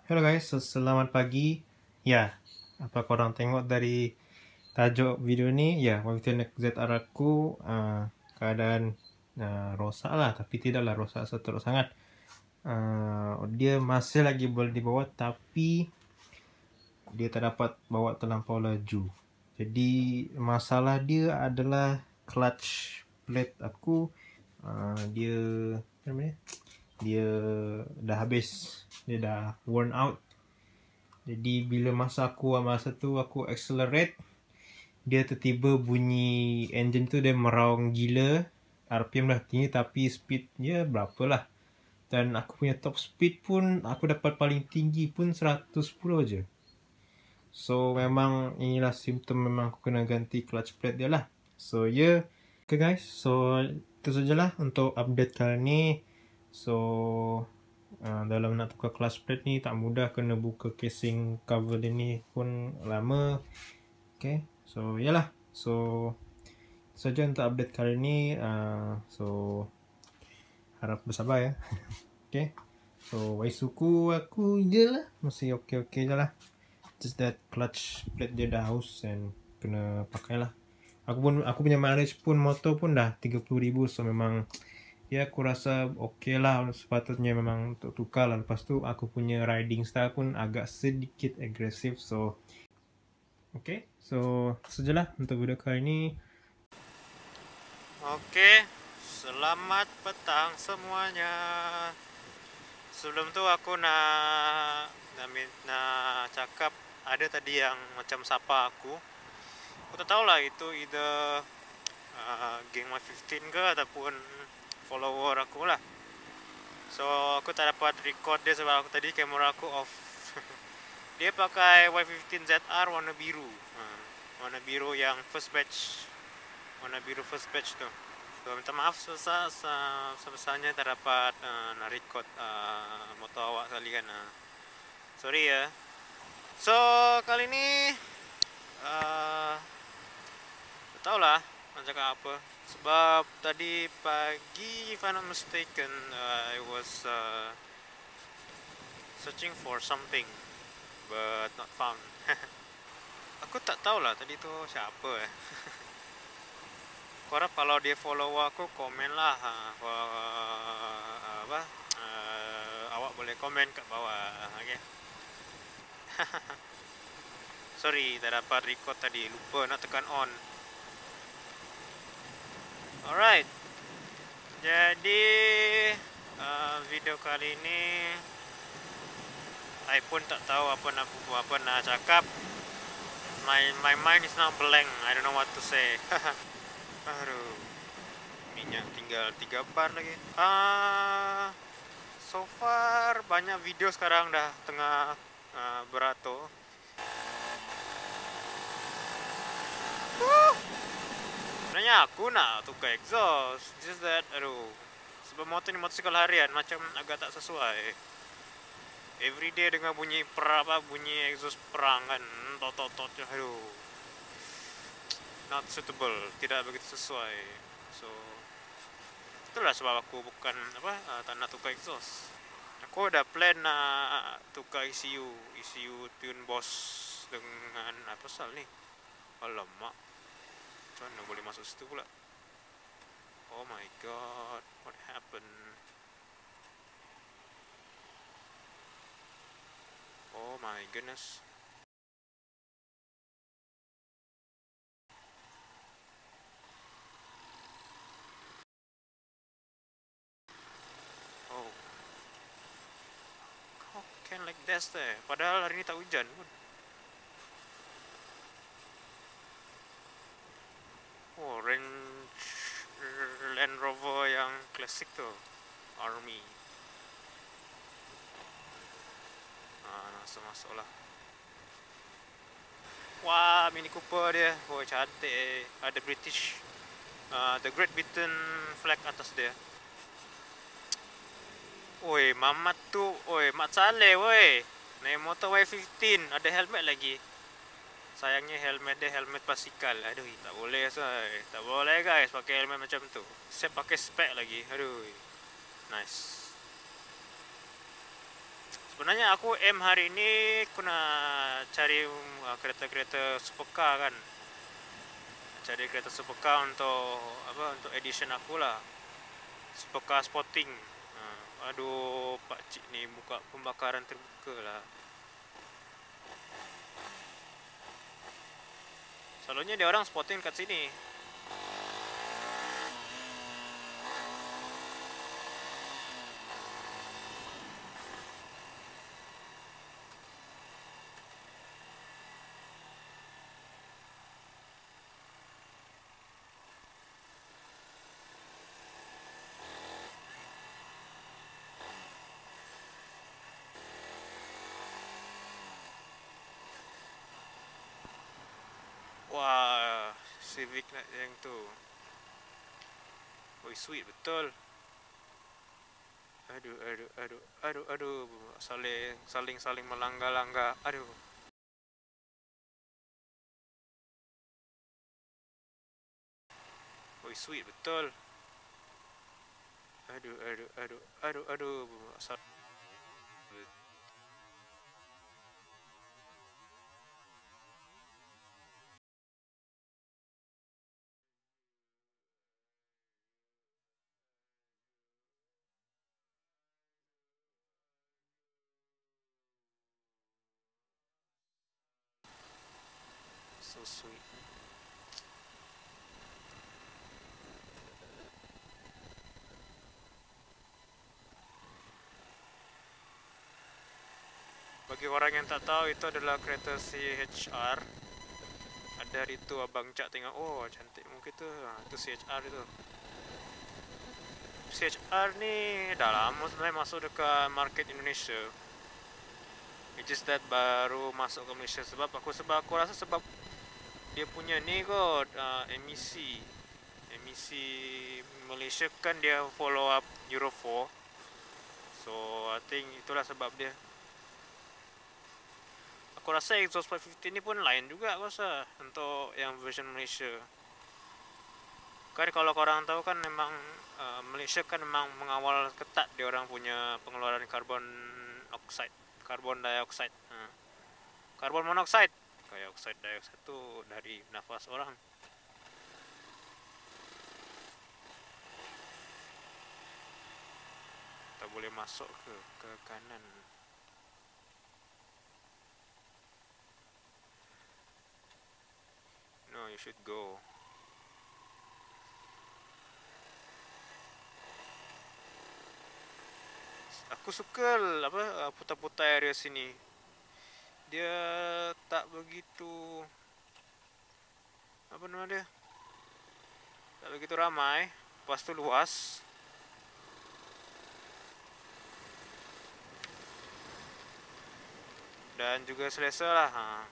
Hello guys, so selamat pagi. Ya, apa korang tengok dari tajuk video ni? Ya, Wavington ZR aku keadaan rosak lah, tapi tidaklah rosak seteruk sangat. Dia masih lagi boleh dibawa, tapi dia tak dapat bawa terlampau laju. Jadi masalah dia adalah clutch plate aku. Dia apa namanya? Dia dah habis, dia dah worn out. Jadi bila masa tu aku accelerate, dia tiba-tiba bunyi engine tu dia meraung gila. RPM dah tinggi tapi speed dia berapa lah. Dan aku punya top speed pun aku dapat paling tinggi pun 110 je. So memang inilah simptom, memang aku kena ganti clutch plate dia lah. So yeah. Okay guys, so itu sajalah untuk update kali ni. So dalam nak tukar clutch plate ni tak mudah, kena buka casing cover dia ni pun lama. Okay, so yalah. So saja untuk update kali ni. So harap bersabar ya. Okay, so Waisuku aku je lah, masih okay je lah. Just that clutch plate dia dah haus and kena pakai lah. Aku punya mileage pun motor pun dah 30,000. So memang ya aku rasa okay lah, sepatutnya memang untuk tukar lah. Lepas tu aku punya riding style pun agak sedikit agresif. So okay, so sajalah untuk video kali ni. Oke, selamat petang semuanya. Sebelum tu aku nak cakap, ada tadi yang macam sapa aku. Aku tak tahu lah itu either geng Y15 ke ataupun follower aku lah. So aku tak dapat record dia sebab aku tadi kamera aku off. Dia pakai Y15 ZR warna biru. Warna biru yang first batch. Warna biru first batch tu. So, minta maaf sebesarnya tak dapat nak record motor awak sekali kan. Sorry ya. So kali ni tak tahulah nak cakap apa. Sebab tadi pagi, if I'm not mistaken, I was searching for something but not found. Aku tak tahulah tadi tu siapa Korang kalau dia follow aku, komen lah. Awak boleh komen kat bawah. Okay. Sorry, tak dapat record tadi. Lupa nak tekan on. Alright. Jadi video kali ini I pun tak tahu apa nak cakap. My mind is now blank. I don't know what to say. Aduh. Minyak tinggal 3 bar lagi. So far banyak video sekarang dah tengah beratur. Sebenarnya aku nak tukar exhaust, just that sebab motor ni motosikal harian, macam agak tak sesuai. Everyday dengan bunyi bunyi exhaust perang kan, tot not suitable, tidak begitu sesuai. So itulah sebab aku bukan tak nak tukar exhaust. Aku dah plan nak tukar ECU tune boss dengan apa pasal ni. Alamak, macam mana boleh masuk situ pula? Oh my god, what happened? Oh my goodness. Oh, how can like this deh? Padahal hari ni tak hujan pun. Oh, Land Rover yang klasik tu, Army. Masuk lah. Wah, Mini Cooper dia. Oh, cantik. Ada British, the Great Britain flag atas dia. Oi, mamat tu. Oi, Mat Saleh woi. Naik motor Y15, ada helmet lagi. Sayangnya helmet dia helmet basikal. Aduh, tak boleh say. Tak boleh guys pakai helmet macam tu. Saya pakai spek lagi. Aduh. Nice. Sebenarnya aku M hari ini aku nak cari kereta-kereta supercar kan. Cari kereta supercar untuk apa, untuk edition aku lah. Supercar sporting. Aduh, pak cik ni buka pembakaran terbuka lah. Selalunya dia orang sporting kat sini. Wah, Civic yang tu. Oi, sweet betul. Aduh, aduh, aduh, aduh, aduh, saling melanggar-langgar. Aduh. Oi, sweet betul. Aduh, aduh, aduh, aduh, aduh. So sweet. Bagi orang yang tak tahu, itu adalah kereta CHR. Ada hari tu abang Cak tengok, oh cantik muka tu. Itu CHR itu. CHR ni dah lama sebenarnya masuk dekat market Indonesia. It's just that baru masuk ke Malaysia sebab aku rasa sebab dia punya ni kot, emisi Malaysia kan dia follow up Euro 4. So I think itulah sebab dia. Aku rasa exhaust pipe 15 ni pun lain juga aku rasa untuk yang version Malaysia. Kan kalau korang tahu kan memang Malaysia kan memang mengawal ketat dia orang punya pengeluaran karbon dioxide. Karbon monoxide. Dioxide tu dari nafas orang. Tak boleh masuk ke kanan. No, you should go. Aku suka apa putar-putar area sini. Dia tak begitu, apa nama dia, tak begitu ramai. Lepas tu luas. Dan juga selesa lah.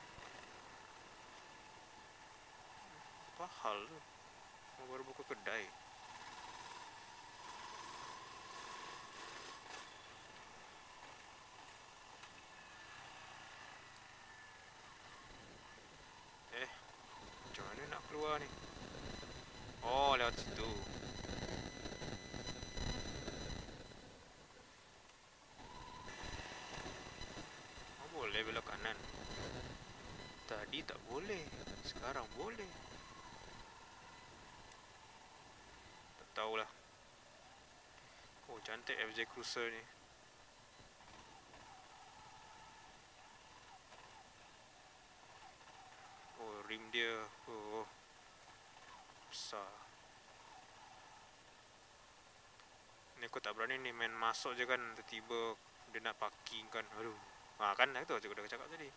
Apa hal tu? Baru buka kedai. Macam mana nak keluar ni? Oh, lewat situ. Oh, boleh belok kanan. Tadi tak boleh. Sekarang boleh. Tak tahulah. Oh, cantik FJ Cruiser ni. Oh, rim dia. Oh, besar. Ni aku tak berani ni main masuk je kan. Tiba-tiba dia nak parking kan. Aduh. Kan itu aku dah cakap tadi.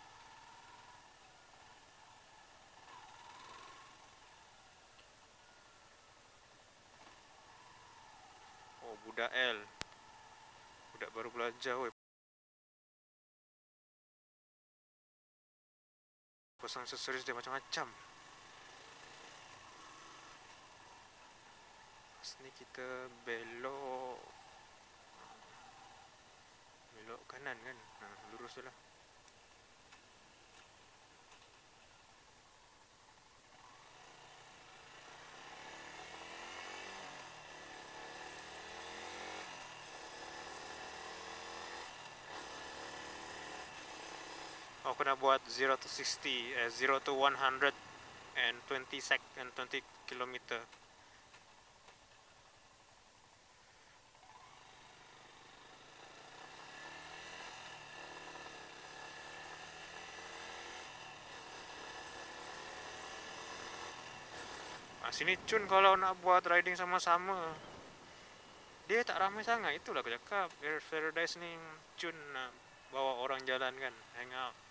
Oh, budak L. Budak baru belajar weh. Pasang aksesoris dia macam-macam. Ni kita belok kanan kan. Lurus je lah. Aku nak buat 0 to 60, 0 to 100 and 20 and 20 kilometer. Sini Cun kalau nak buat riding sama-sama, dia tak ramai sangat. Itulah aku cakap, Paradise ni Cun nak bawa orang jalan kan, hang out.